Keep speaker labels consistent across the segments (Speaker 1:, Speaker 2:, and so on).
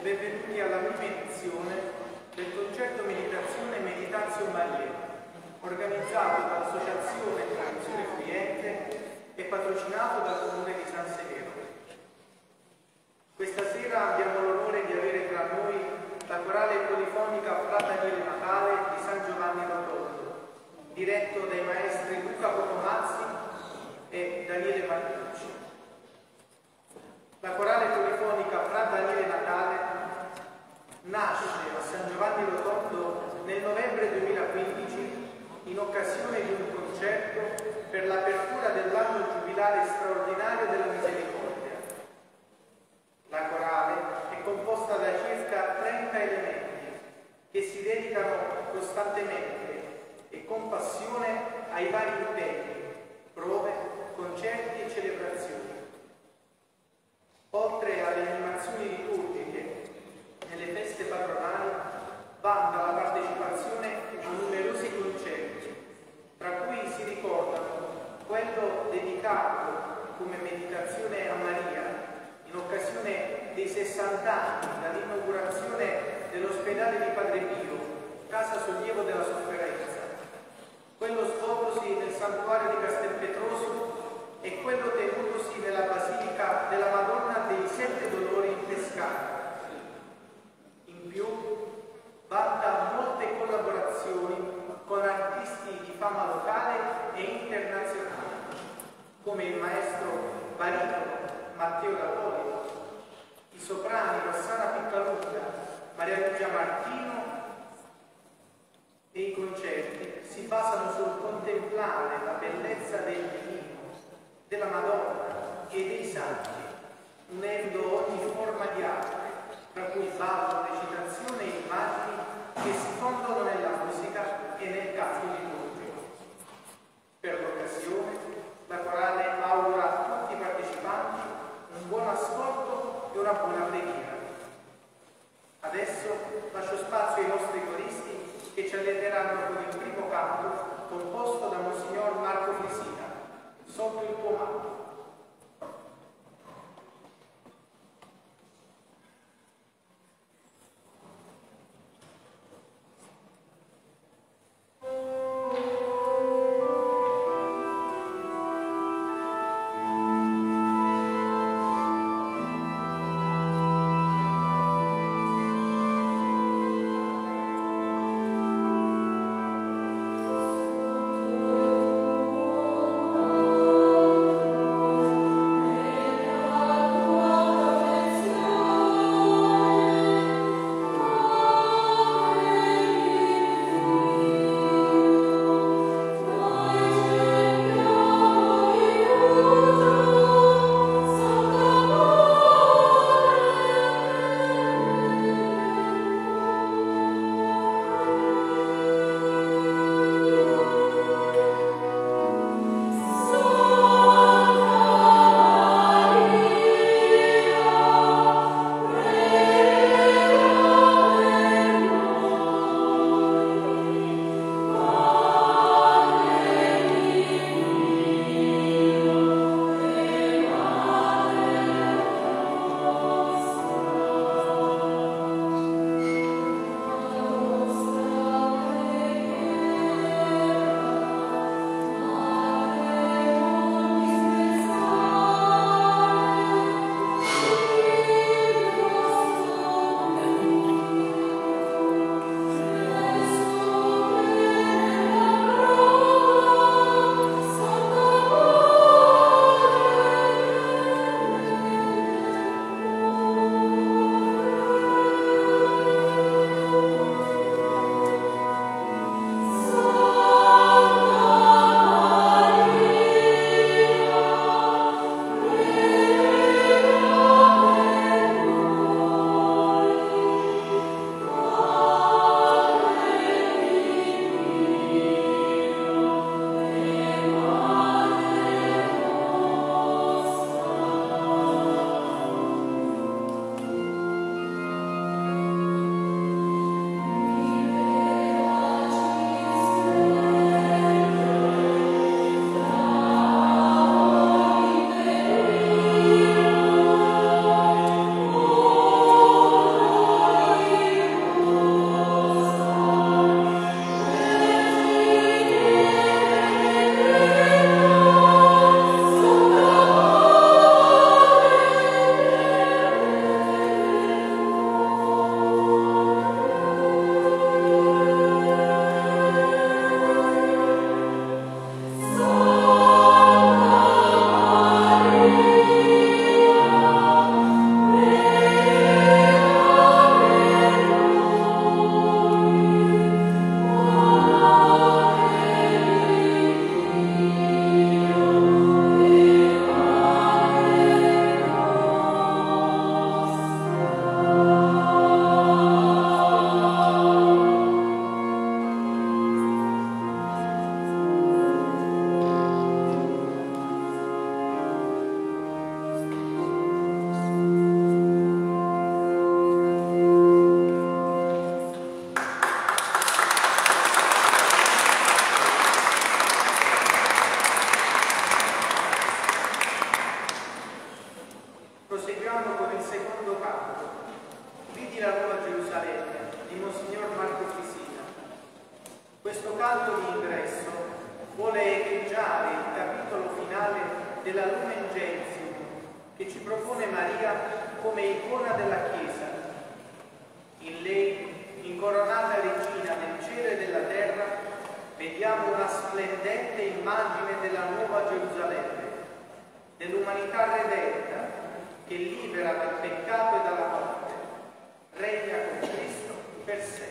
Speaker 1: benvenuti alla prima edizione del concerto Meditazione Meditatio Maria, organizzato dall'Associazione Tradizione Friente e patrocinato dal Comune di San Severo. Questa sera abbiamo l'onore di avere tra noi la corale polifonica Fra Daniele Natale di San Giovanni Rotondo, diretto dai maestri Luca Potomazzi e Daniele Martucci. La corale polifonica Fra Daniele Natale nasce a San Giovanni Rotondo nel novembre 2015 in occasione di un concerto per l'apertura dell'anno giubilare straordinario della Misericordia. La corale è composta da circa 30 elementi che si dedicano costantemente e con passione ai vari impegni, prove, concerti e celebrazioni. Oltre alle animazioni liturgiche nelle feste patronali, vanta la partecipazione a numerosi concerti, tra cui si ricordano quello dedicato come meditazione a Maria in occasione dei 60 anni dall'inaugurazione dell'ospedale di Padre Pio, casa sollievo della sofferenza, quello svoltosi nel santuario di Castelpetroso e quello tenutosi nella Basilica della Madonna dei Sette Dolori in Pescara. In più, vanta molte collaborazioni con artisti di fama locale e internazionale, come il maestro baritono Matteo D'Appolio, i soprani Rossana Piccalunga, Maria Lucia Martino, e i concerti si basano sul contemplare la bellezza del divino, della Madonna e dei santi, unendo ogni forma di arte, tra cui ballo, recitazione e immagini che si fondono nella musica e nel canto liturgico. Per l'occasione, la corale augura a tutti i partecipanti un buon ascolto e una buona preghiera. Adesso lascio spazio ai nostri coristi che ci alletteranno con il primo canto composto da Monsignor Marco Frisina, Sotto il tuo manto. della Lumen Gentium che ci propone Maria come icona della Chiesa. In lei, incoronata regina del cielo e della terra, vediamo una splendente immagine della nuova Gerusalemme, dell'umanità redenta che libera dal peccato e dalla morte, regna con Cristo per sempre.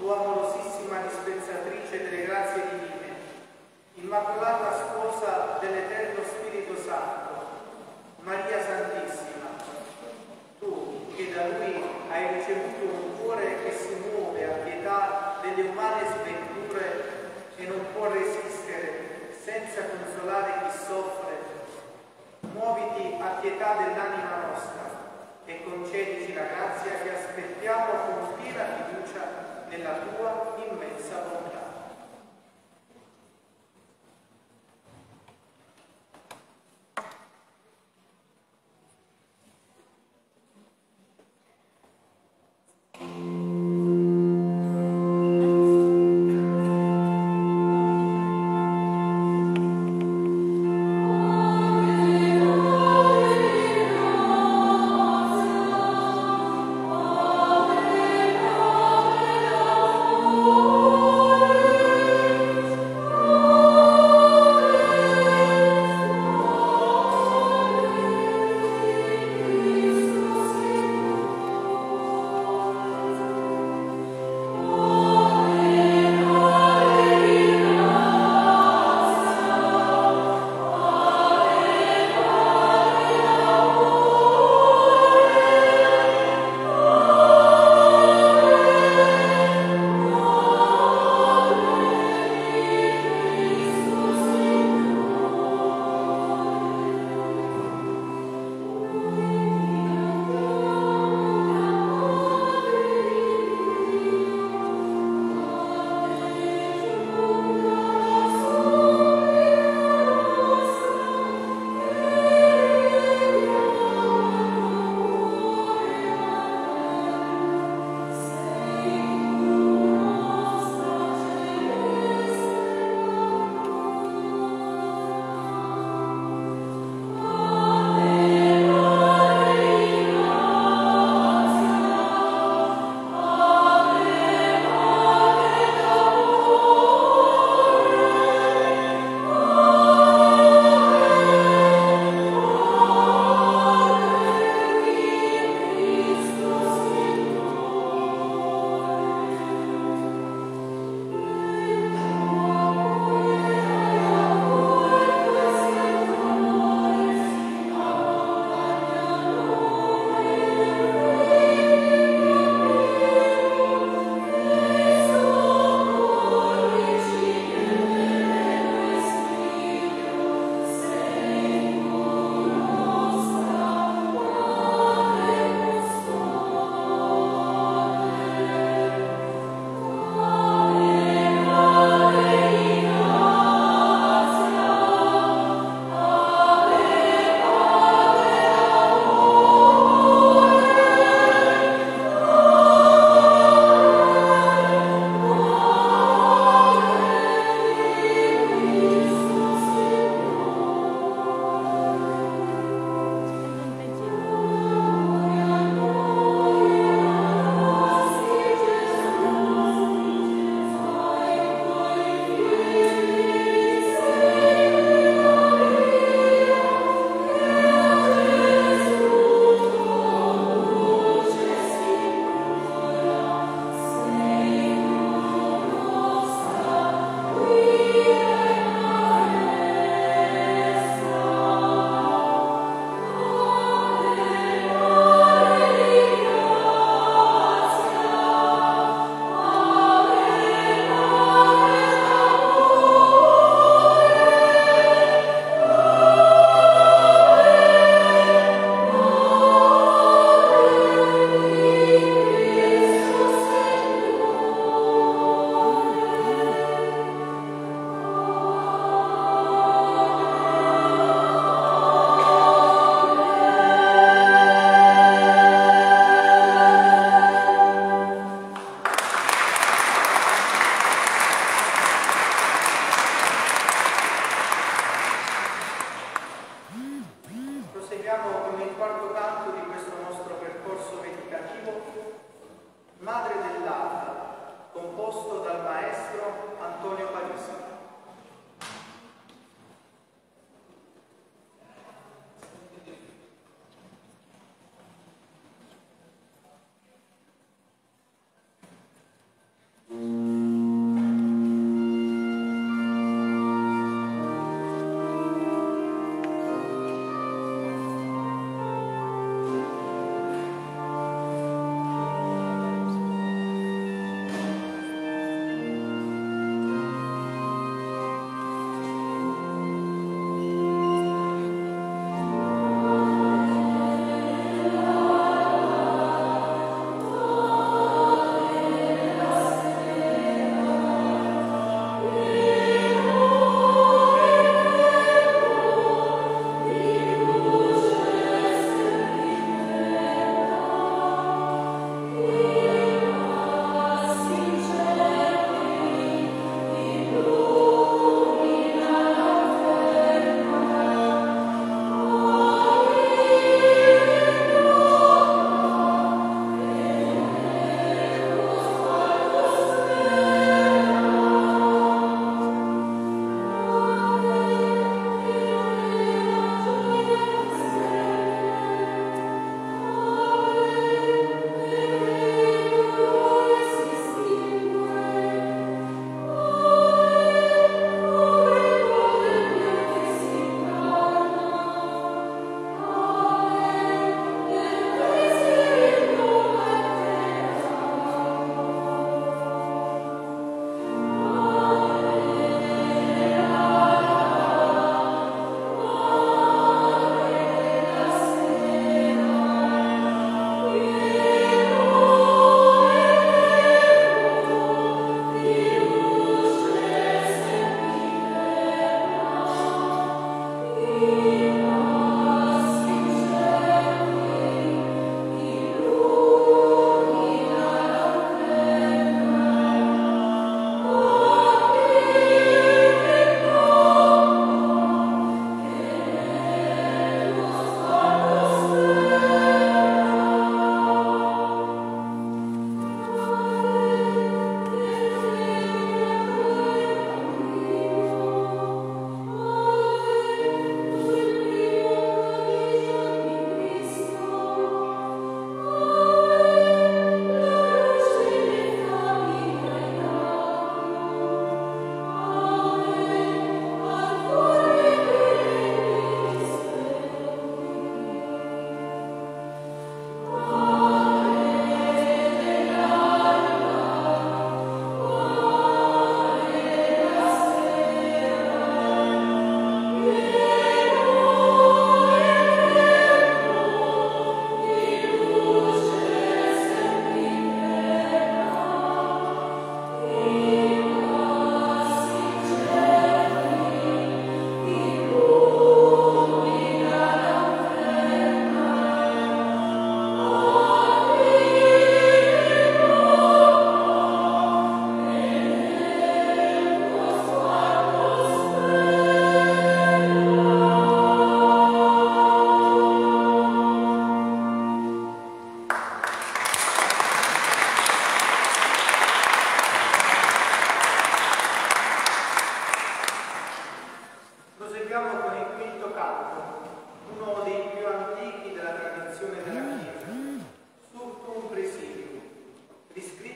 Speaker 1: o amorosissima dispensatrice delle grazie divine, Immacolata Sposa dell'Eterno Spirito Santo, Maria Santissima, tu che da Lui hai ricevuto un cuore che si muove a pietà delle umane sventure e non può resistere senza consolare chi soffre, muoviti a pietà dell'anima nostra e concedici la grazia che aspettiamo con piena fiducia nella tua immensa bontà.
Speaker 2: Amen.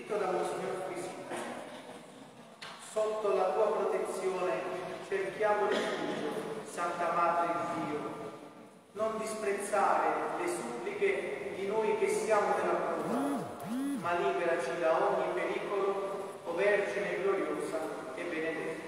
Speaker 1: scritto da Monsignor Quisito. Sotto la tua protezione cerchiamo rifugio, Santa Madre di Dio. Non disprezzare le suppliche di noi che siamo nella prova, ma liberaci da ogni pericolo, o Vergine gloriosa e benedetta.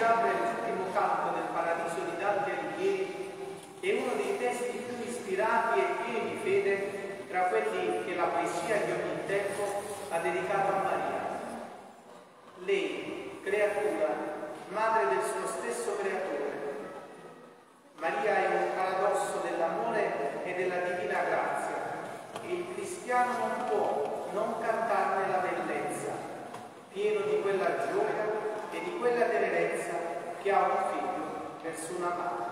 Speaker 1: si apre l'ultimo canto del Paradiso di Dante Alighieri è uno dei testi più ispirati e pieni di fede tra quelli che la poesia di ogni tempo ha dedicato a Maria. Lei, creatura, madre del suo stesso creatore. Maria è un paradosso dell'amore e della divina grazia e il cristiano non può non cantarne la bellezza, pieno di quella gioia e di quella tenerezza che ha un figlio verso una madre.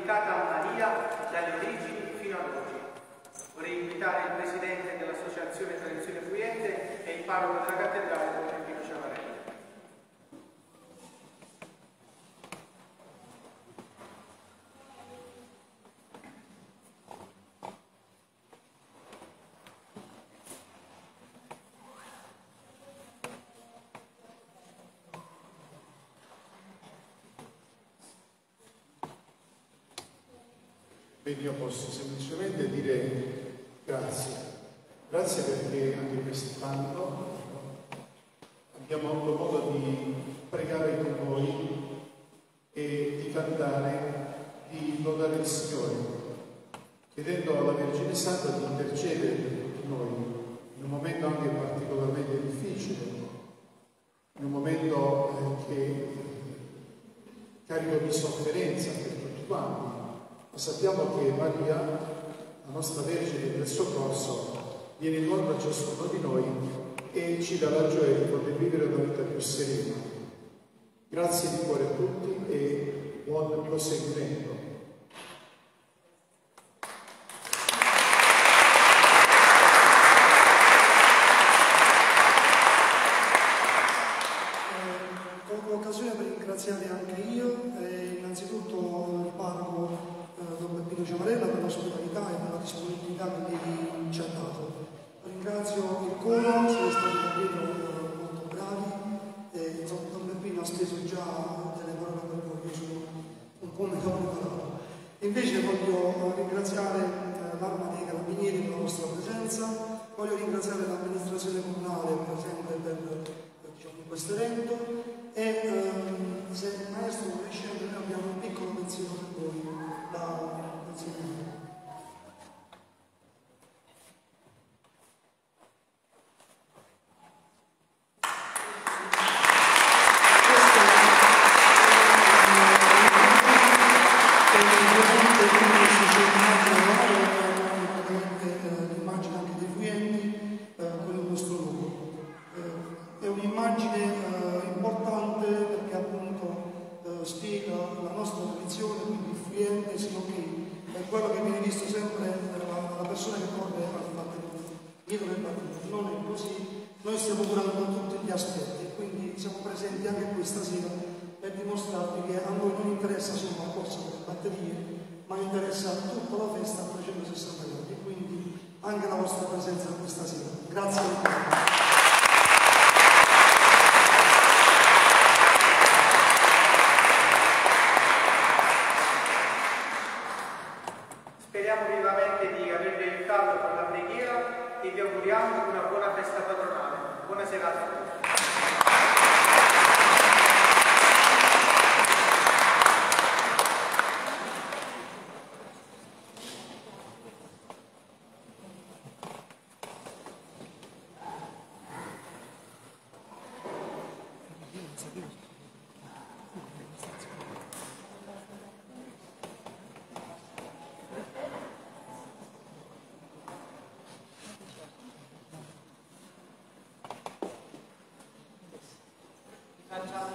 Speaker 1: dedicata a Maria dalle origini fino ad oggi. Vorrei invitare il Presidente dell'Associazione Tradizione Fuyente e il Parroco della Cattedrale, Don Peppino Ciavarella.
Speaker 2: Io posso semplicemente dire grazie perché anche quest'anno abbiamo avuto modo di pregare con voi e di cantare, di lodare il Signore, chiedendo alla Vergine Santa di intercedere per tutti noi in un momento anche particolarmente difficile, in un momento carico di sofferenza per tutti quanti. Sappiamo che Maria, la nostra Vergine del Soccorso, viene incontro a ciascuno di noi e ci dà la gioia di poter vivere una vita più serena. Grazie di cuore a tutti e buon proseguimento.
Speaker 3: Colgo l'occasione per ringraziare anche io, innanzitutto il parroco Don Peppino Ciavarella per l'ospitalità e per la disponibilità che lei ci ha dato. Ringrazio il coro, siete stati davvero molto bravi. Don Peppino ha speso già delle parole per voi, io sono un po' meno preparato. Invece voglio ringraziare l'Arma dei Carabinieri per la vostra presenza, voglio ringraziare l'amministrazione comunale presente per questo evento e se il maestro vuole scendere abbiamo un piccolo pensiero per voi da consegnare. L'immagine anche dei Fuyenti con il nostro logo. È un'immagine importante perché appunto spiega la nostra tradizione, quindi il Fuyente, sino che è quello che viene visto sempre la persona che corre al batterio, dietro del batterio. Non è così, noi stiamo curando tutti gli aspetti e quindi siamo presenti anche questa sera per dimostrarvi che a noi non interessa solo la corsa delle batterie, ma interessa tutta la festa a 360 gradi, quindi anche la vostra presenza questa sera. Grazie a tutti.
Speaker 1: Speriamo vivamente di avervi aiutato con la preghiera e vi auguriamo una buona festa patronale. Buona serata a tutti. Facciamo